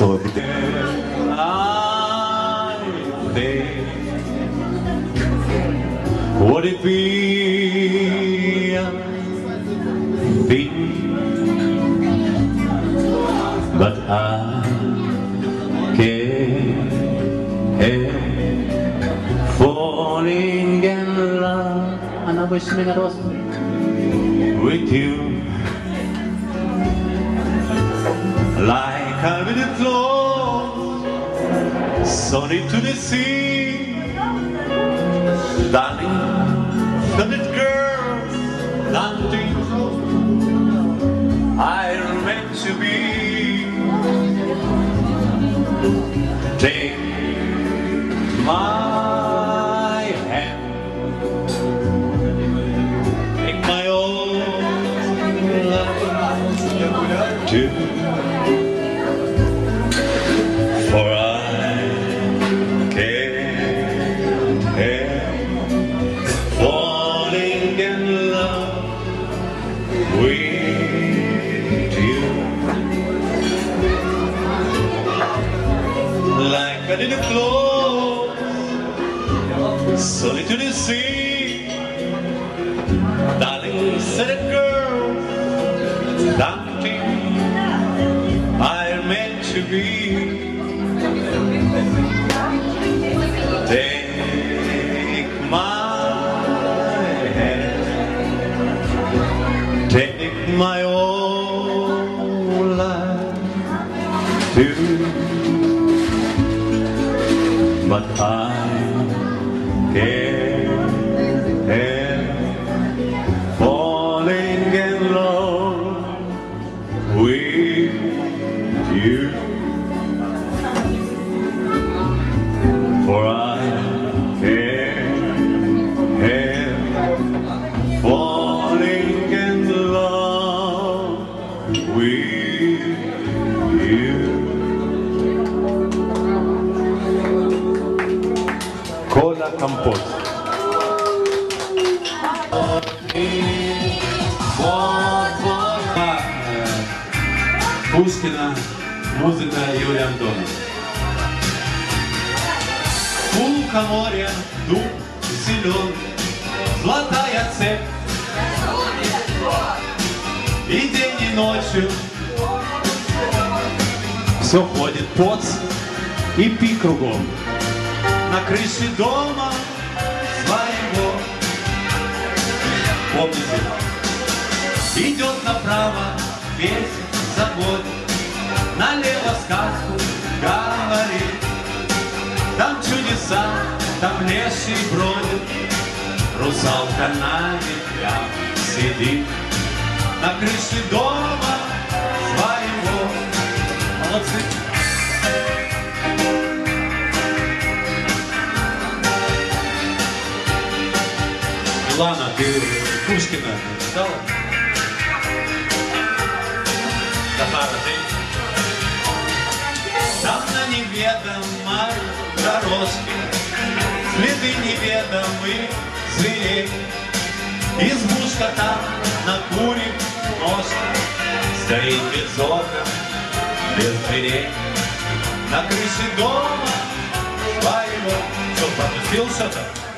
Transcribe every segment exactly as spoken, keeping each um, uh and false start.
что вы... Would it be a thing? But I can't help falling in love. Она выше меня ростом. With you, like a minute flows, sunny to the sea, darling, flooded girl, nothing I'm meant to be. Take my hand, take my own love too, for I can't help falling in love with you. Like a little flow, solid to the sea, darling, said a girl, something I'm meant to be. Take my hand, take my whole life too, but I can't help falling in love with you, for I can't help falling in love with you. Коля Компот. Пушкина, музыка Юрия Антонова. Фулка моря, дуб зелен, золотая цепь, и день и ночью все ходит поц и пи кругом. На крыше дома своего, помните, идет направо весь завод, налево сказку говорит. Там чудеса, там леший бродит, русалка на ветвях сидит. На крыше дома своего. Молодцы! Милана, ты Пушкина читала? Захара, ты? Там на неведомой дорожке следы неведомых зверей. Избушка там на курьих ножках стоит без окон, без дверей. На крыше дома своего. Что, пропустил что-то?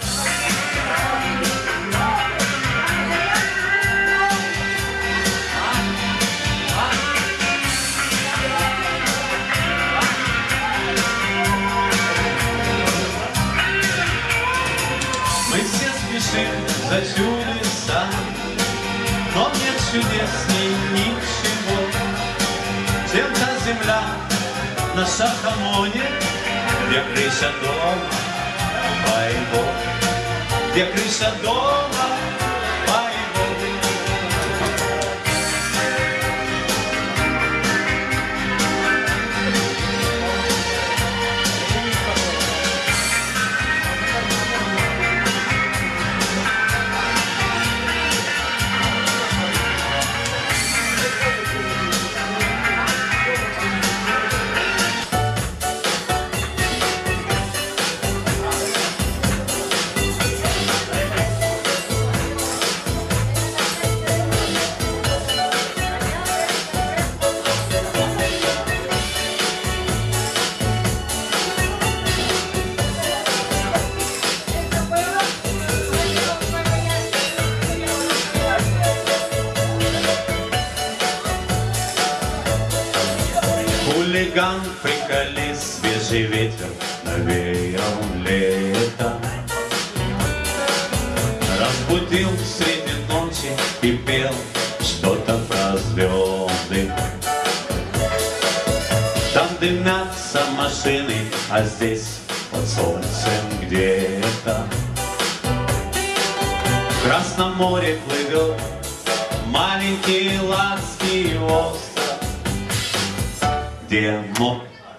За чудеса, но нет чудесней ничего, чем та земля на Шахамоне, где крыша дома моего, где крыша дома моего. цыган, приколист, свежий ветер навеял лето. Разбудил среди ночи и пел что-то про звезды. Там дымятся машины, а здесь под солнцем где-то в Красном море плывет маленький Ладский остров, где мо...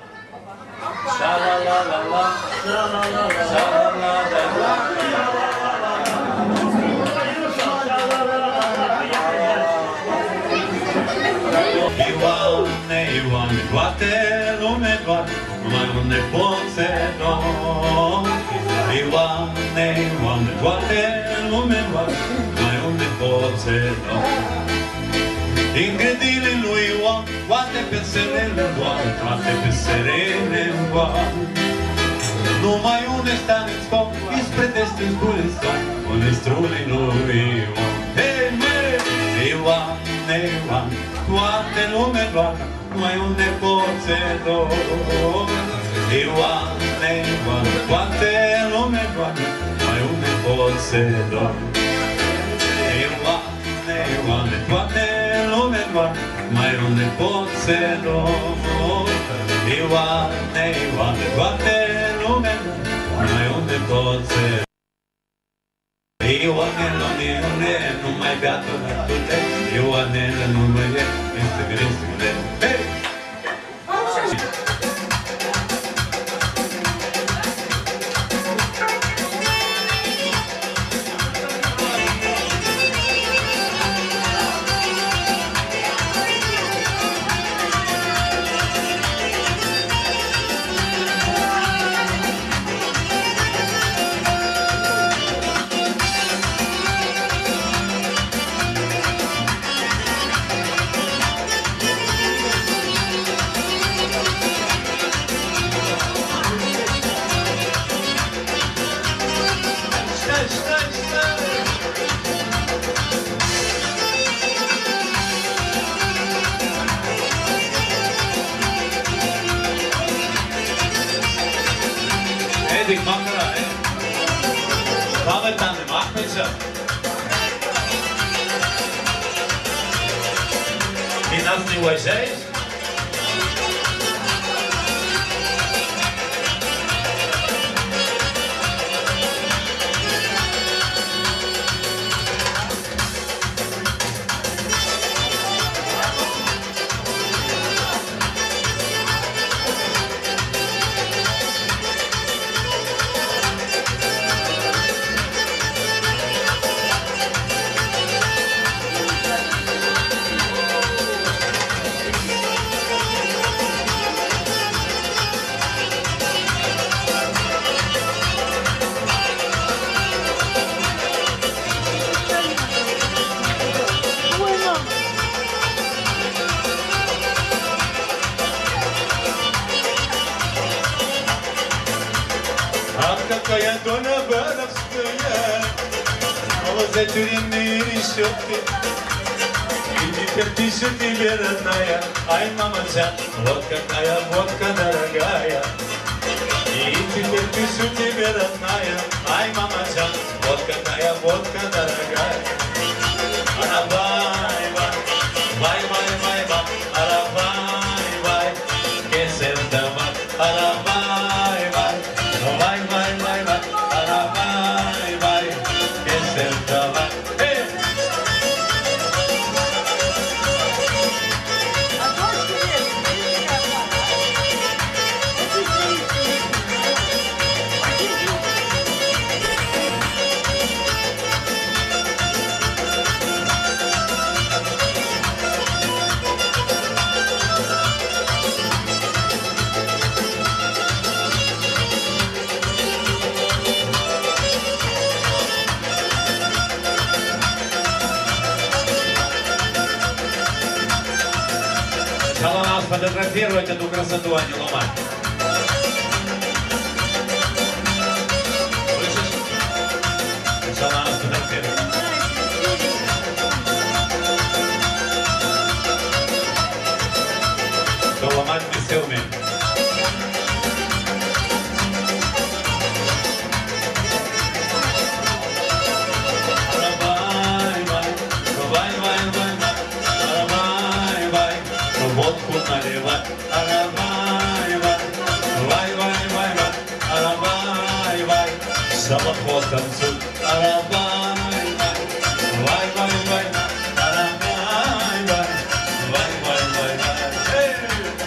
Ivane, Ivane, toate lume doar, numai un nepoțel. Ivane, Ivane, toate lume doar, numai un nepoțel. Din grădile lui Ioan, toate peserele doar, toate peserele doar. Numai un estaniscop, ispre destin spuliscop, un istrului lui Ioan. Hei, măi, Ivane, Ivane, toate lume doar, numai un nepoțel. Ioane, Ioane, toate lume doar, numai un nepoțel. Ioane, Ioane, toate lume doar, mai un nepoțel. Ioane, Ioane, toate lume doar, mai un nepoțel. Ioanele, Ioanele, nu mai bea tămătute, Ioanele, nu mai e, este greu, este greu. Hei! Эдик, макара, э? Мама там, махнется. Ты нас не уважаешь? Ах, какая дона баровская, полозатюренные решетки. И теперь пишет тебе, родная, ай, мамочка, вот какая водка дорогая. И теперь пишу тебе, родная, ай, мамочка, вот какая водка дорогая. Арабай, бай, бай, бай, бай, бай, арабай, бай, кесер давай, арабай, бай, бай, бай, бай, бай, арабай, бай, кесер давай. Сначала надо сфотографировать эту красоту, а не ломать. Слышишь? Сначала надо сфотографировать. Кто ломать не все умеет. по танцу. Тарабай, вай, вай, вай, тарабай, вай, вай, вай, вай, вай. Эй!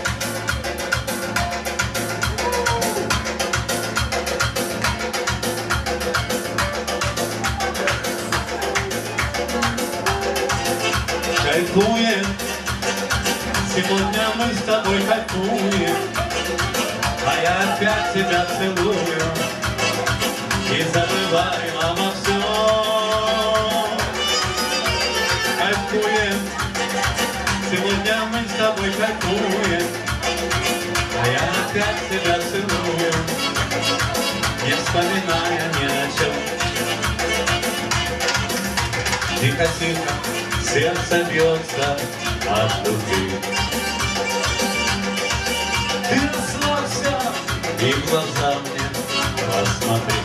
Кайфуем, сегодня мы с тобой кайфуем, а я опять тебя целую и забываем обо всем. Кайфуем, сегодня мы с тобой кайфуем, а я опять тебя целую, не вспоминая ни о чем. Тихо-тихо сердце бьется от души. Ты расслабься и в глаза мне посмотри.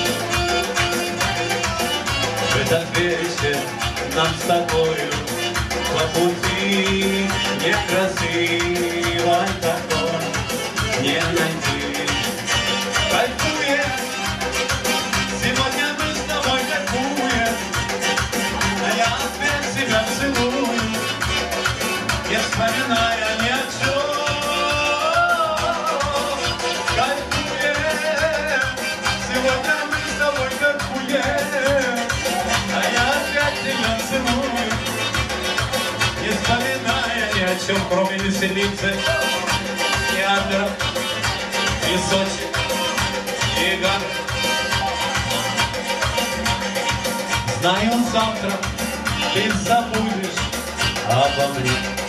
В этот вечер нам с тобою по пути некрасивой такой не найти. Кайфуем, сегодня мы с тобой кайфуем, а я опять тебя целую, не вспоминая ни о чем. Кайфуем, сегодня мы с тобой кайфуем, а я опять тебя целую, не вспоминая ни о чем, кроме веселицы, театров, и Сочи, и Гар. Знаю, завтра ты забудешь обо мне,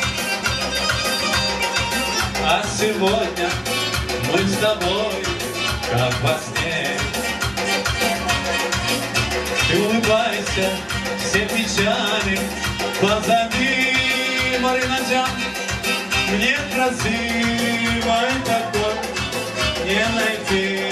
а сегодня мы с тобой как во сне. Ты улыбайся, все печали позади, Марина Джан. Мне красивой такой не найти.